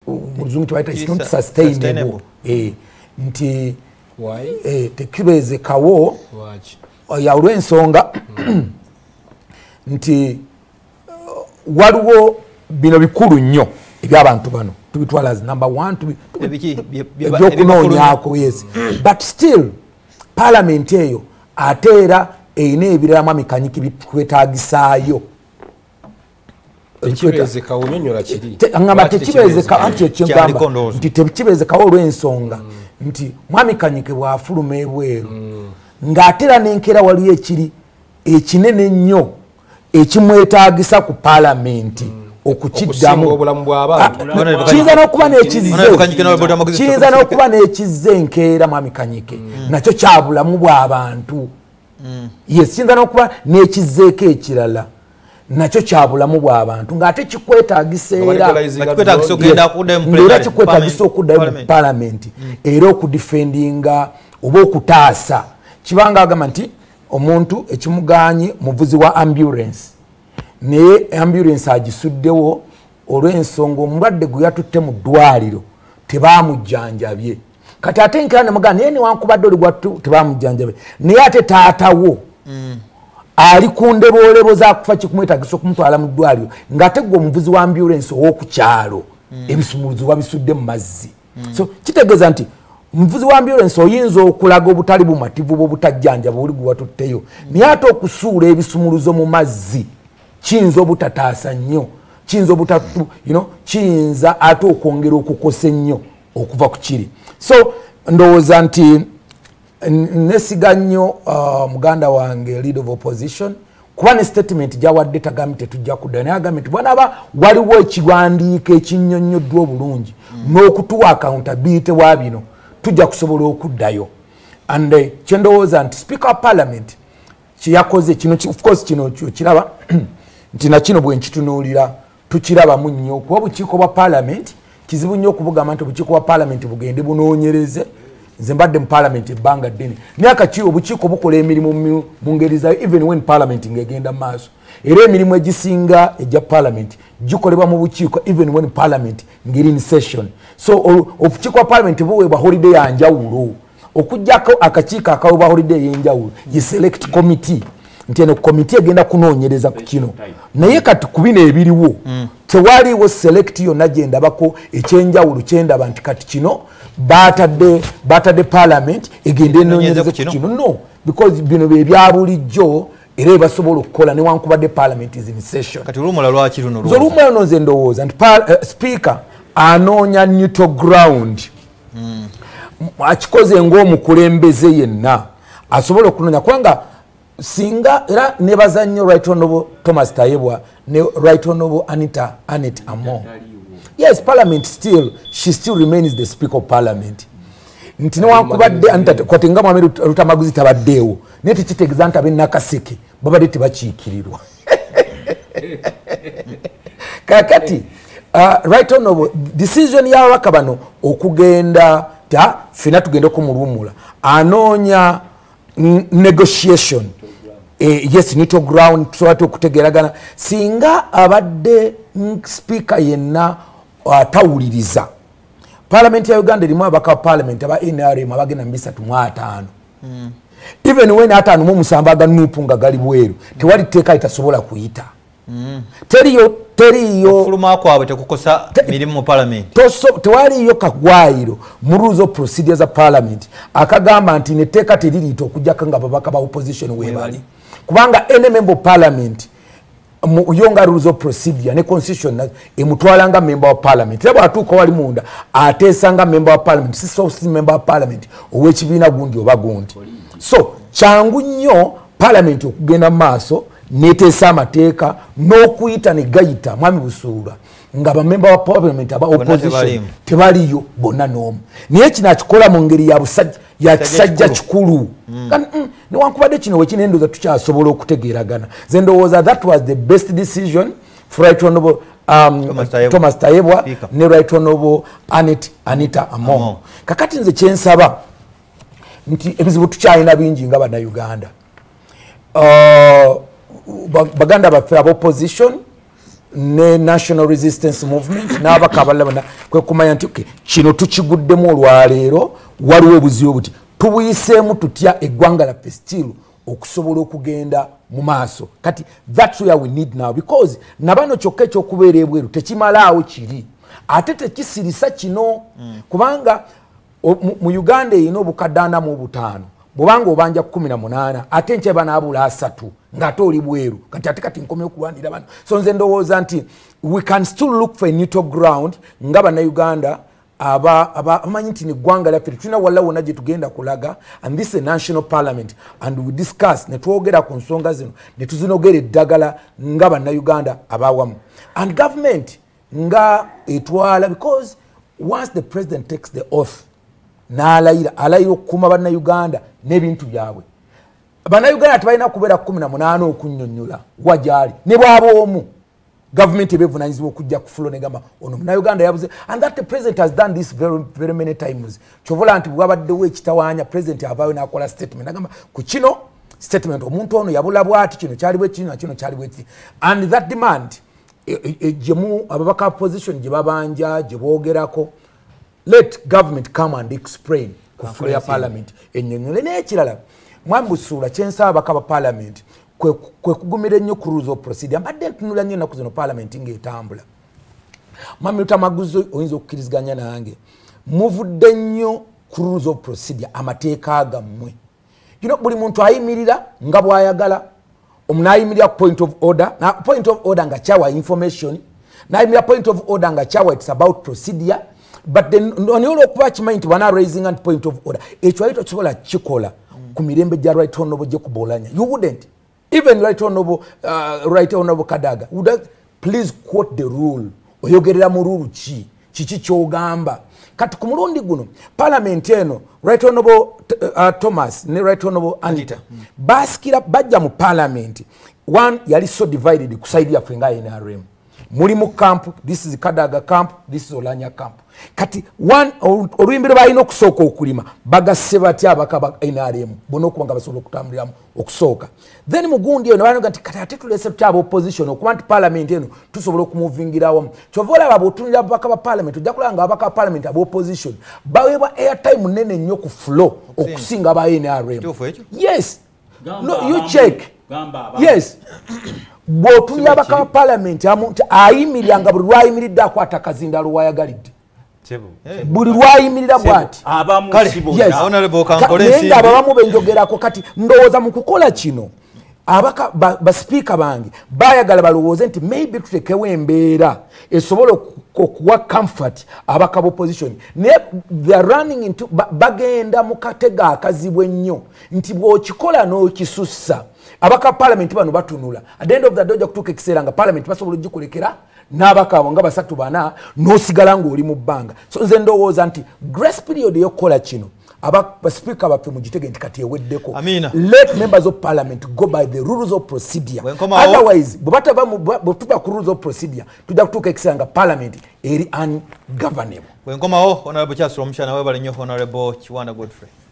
muzungu tuwaita it's not sustainable. Nti tekibezekawo ya olw'ensonga nti waliwo bino bikulu nnyo eby'abantu bano tubitwala as number 1 ebyokunoonyaako yes but still parliament eyo ate era eyina ebiralamu amikanyiki bikwetaagisaayo tekibezekawo olw'ensonga nti mwamikanyike bw'afuluma ebweru ng'ate era n'enkeera waliyo ekiri ekinene nnyo ekimwetaagisa ku palamenti okukiddamu kiyinza n'okuba n'ekizze enkeera mwamikanyike nakyo kya bulamu bw'abantu yes kiyinza n'okuba n'ekizzeeko ekirala nakyo kya bulamu bw'abantu ng'ate kikwetaagisa era kikwetaagisa okuddayo mu palamenti era okudifendinga oba okutaasa kibanga agamba nti omuntu ekimuganye muvuzi wa ambulance naye ambulance agisuddewo olw'ensonga omulwadde gwe yatutte mu ddwaliro tebaamujjanjabye kati ate nkera nemugana naye newankubadde oli gwattu tebaamujjanjabye naye ate taatawo ali ku ndeboolebo zakufa kikumwetagisa okumutwala mu ddwaliro ng'ate gwe omuvuzi wa ambulance ow'okukyalo ebisumuluzo wabisudde mu mazzi so kitegeeza nti omuvuzi wa ambulance oyinza okulaga obutali bumativu bw'obutajjanjaba oli gwe watutteyo naye ate okusuula ebisumuluzo mu mazzi kiyinza obutataasa nnyo kiyinza ate okwongera okukosa ennyo okuva ku kiri so ndowooza nti nesiga nnyo muganda wange leader of opposition kuba ne statement gyawadde tagambi tetujja kuddayo naye agambye nti bwanaaba waliwo ekiwandiiko ekinnyonnyoddwa obulungi n'okutuwa accountability wa bino tujja kusobola okuddayo and kyendowooza nti speaker of parliament kyeyakoze kino of course kino kiraba nti nakino bwe nkitunuulira tukirabamu nnyo kuba obukiiko bwa parliament kizibu nnyo okubugamba nti obukiiko bwa parliament bugende bunoonyereze nze mbadde mu parliament ebbanga ddene naye akaki obukiiko bukola emirimu mu ngeri zayo even when parliament ng'egenda mu maaso era emirimu egisinga egya parliament gikolebwa mu bukiiko even when parliament ngeri in session so obukiiko bwa parliament buweebwa holiday ya njawulo okujjako akakiiko akaweebwa holiday ey'enjawulo ye select committee nti eno committee egenda kunoonyereza ku kino naye kati ku bino ebiriwo tewaliwo select yonna gyendabako ekyenjawulo kyendaba nti kati kino batadde parliament egende enoonyereze ku kino no because bino bye bulijjo era ebasobola okukola newankubadde parliament is in session kati olumula lwaki luno olumula luno nze ndowooza nti speaker anoonya neutral ground akikoze ng'omukulembeze yenna asobola okunoonya kubanga singa era nebaza nnyo right honorable Thomas Tayebwa ne right honorable Annette Among yes parliament she still remains the speaker of parliament nti newankubadde kwatenga mwami Rutamaguzi tabaddeewo naye tekitegeeza nti ab'Nakaseke babadde tebakiikirirwa kakati right honorable decision y'ababaka bano okugenda fena tugende okumulumula anoonya negotiation yes neutral ground tusobola okutegeeragana singa abadde speaker yenna tawuliriza parliament ya Uganda erimu ababaka wa parliament aba NRM abagenda 305 even when 57 aganupu nga gali bweru tewali tteeka itasobola kuyita teriyo fuluma kwabwe tekukosa mirimu mu parliament tewaliyo kagwayiro mu rules of procedures of parliament akagamba nti netteeka teririita okujjako nga babaka ba opposition webali kubanga any member of parliament mu yonga rules of procedure ne constitution emutwalanga member of parliament lebo atuuka wali munda ateesanga member of parliament si member of parliament ow'ekibiina gundi oba gundi so kyangu nnyo parliament okugenda mu maaso neteesa amateeka n'okuyita ne gayita mwami Busuula nga bamemba wa parliament aba opposition tebaliyo bonna n'omu naye kino akikola mu ngeri ya kisajja kikulu newankubadde kino wekinendoza tukyasobola okutegeeragana ze ndowooza that was the best decision for right honorable Thomas Tayebwa ne right honorable Annette Among kakati nze kyensaba nti ebizibu tukyalina bingi nga bannayuganda baganda baffe aba opposition ne National Resistance Movement n'abaka abalala kwe kumanya nti kino tukiguddemu olwaleero waliwo obuzibu buti tubuyiseemu tutya eggwanga laffe still okusobola okugenda mu maaso kati that's where we need now because nabano kyokka ekyokubeera ebweru tekimalaawo kiri ate tekisirisa kino kubanga mu Uganda erina obukadde 45 bwobanga obanja 18 ate nkyeba naabula 3 ng'ate oli bweru kati nkomye okulwanira bano so nze ndowooza nti we can still look for a neutral ground nga bannayuganda abamanyi nti neggwanga lyaffe tulina walla wonna gye tugenda kulaga and this is a national parliament and we discuss ne twogera ku nsonga zino ne tuzinogera eddagala nga bannayuganda abawamu and government nga etwala because once the president takes the oath alayira okukuuma bannayuganda n'ebintu byabwe bannayuganda tebalina kubeera 18 okunnyonnyola wajali ne bwaba omu government ebevunanyizibwa okujja ku fulo negamba ono munnayuganda yabuze and that the president has done this very many times kyovola nti bwabaddewo ekitawaanya president avaayo n'akola statement agamba ku kino statement omuntu ono yabula bwati kino kyali bwe kino kino kyali bwe kiti and that demand gyemu ababaka opposition gye babanja gye boogerako let government come and explain ku fulo ya parliament ennyonnyole n'ekirala mwambusuula kyensaba bakaba parliament kwe kugumira nnyo ku rules of procedure mbadde ntunula nnyo ennaku zino parliament ng'etambula mamiruta maguzi oyinza okukkiriziganya nange muvudde nnyo ku rules of procedure amateeka gammwe buli muntu ayimirira nga bw'ayagala omunayimirira point of order na point of order nga kyawa information nayimirira point of order nga kyawa it's about procedure but then onyola okuba kimanyi nti wana raising and point of order ekyo ayito kisobola kikola ku mirembe gya right honorable gye kubolanya you wouldn't even right honorable Kadaga would have, please quote the rule oyogerera mu rule kiki kyogamba kati ku mulundi guno parliament eno right honorable Thomas ne right honorable Anita baskira bajja mu parliament one yali so divided ku side yaffe nga NRM muli mu camp this is Kadaga camp this is Olanya camp kati one oluyimbi balina okusooka okulima bagasse batya abakaba NRM bono okubanga basobola okutambuliramu okusooka then mugundi eno banoga nti kati ate tulese tutya aba opposition okuba nti parliament eno tusobola okumuvingirawamo kyova olaba bw'otunulira ababaka ba parliament ojja kulaba nga ababaka ba parliament aba opposition baweebwa airtime nene nnyo ku flow okusinga aba NRM yes no you check yes bw'otunulira ababaka ba parliament ayimirira nga buli lwayimiridde akwata kazindaalo wayagalidde buli lwayimirira bwati naye nga ababamu benjogerako kati ndowooza mu kukola kino abaka baspeaker bange bayagala balowooze nti maybe tutekewo embeera esobola okuwa comfort abaka opposition naye they are running into bagenda mu katega akazibu ennyo nti bw'okikola n'okisussa abaka parliament bano batunula at the end of the day ojja kutuuka ekiseera nga parliament basobola ogikulekera n'abaka abo nga 3-4 n'osigala ng'oli mu bbanga so nze ndowooza nti grace period y'okukola kino abaspeaker baffe mugitege nti kati eweddeko let members of parliament go by the rules of procedure otherwise bwe tuba ku rules of procedure tujja kutuuka ekiseera nga parliament eri ungovernable wenkomawo honorable Charles Omushana webale nnyo honorable Kiwanda Godfrey